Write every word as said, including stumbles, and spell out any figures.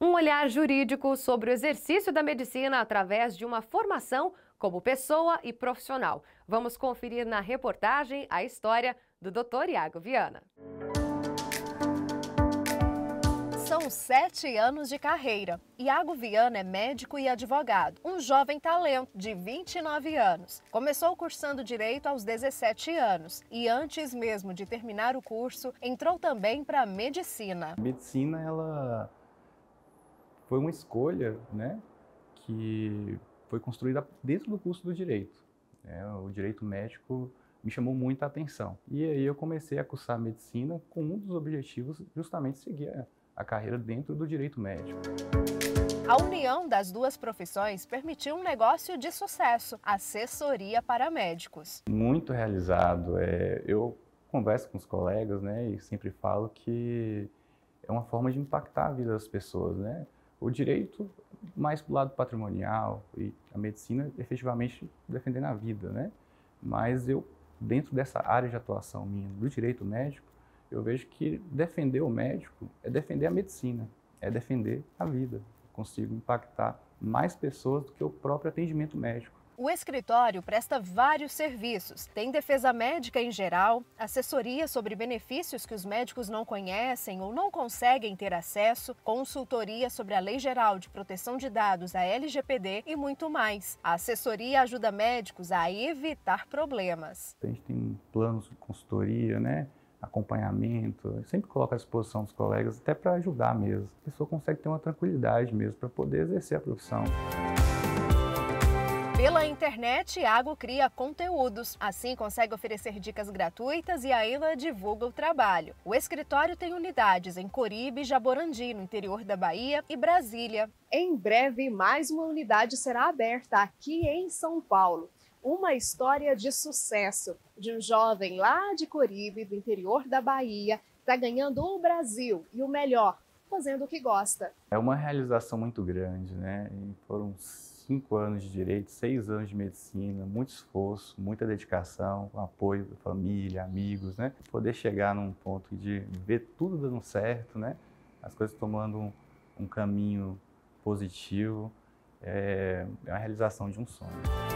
Um olhar jurídico sobre o exercício da medicina através de uma formação como pessoa e profissional. Vamos conferir na reportagem a história do doutor Iago Viana. São sete anos de carreira. Iago Viana é médico e advogado, um jovem talento de vinte e nove anos. Começou cursando Direito aos dezessete anos e antes mesmo de terminar o curso, entrou também para a Medicina. A medicina, ela foi uma escolha, né, que foi construída dentro do curso do Direito. É, o Direito Médico me chamou muita atenção. E aí eu comecei a cursar Medicina com um dos objetivos justamente seguir a a carreira dentro do direito médico. A união das duas profissões permitiu um negócio de sucesso, assessoria para médicos. Muito realizado. É, eu converso com os colegas, né, e sempre falo que é uma forma de impactar a vida das pessoas, né? O direito mais do lado patrimonial e a medicina efetivamente defendendo a vida, né? Mas eu, dentro dessa área de atuação minha, do direito médico, eu vejo que defender o médico é defender a medicina, é defender a vida. Eu consigo impactar mais pessoas do que o próprio atendimento médico. O escritório presta vários serviços. Tem defesa médica em geral, assessoria sobre benefícios que os médicos não conhecem ou não conseguem ter acesso, consultoria sobre a Lei Geral de Proteção de Dados, a L G P D e muito mais. A assessoria ajuda médicos a evitar problemas. A gente tem planos de consultoria, né? Acompanhamento, eu sempre coloco à disposição dos colegas até para ajudar mesmo. A pessoa consegue ter uma tranquilidade mesmo para poder exercer a profissão. Pela internet, Iago cria conteúdos, assim consegue oferecer dicas gratuitas e ainda divulga o trabalho. O escritório tem unidades em Coribe e Jaborandi, no interior da Bahia, e Brasília. Em breve, mais uma unidade será aberta aqui em São Paulo. Uma história de sucesso de um jovem lá de Coribe, do interior da Bahia, está ganhando o Brasil e o melhor, fazendo o que gosta. É uma realização muito grande, né? E foram cinco anos de direito, seis anos de medicina, muito esforço, muita dedicação, apoio da família, amigos, né? Poder chegar num ponto de ver tudo dando certo, né? As coisas tomando um, um caminho positivo, é, é a realização de um sonho.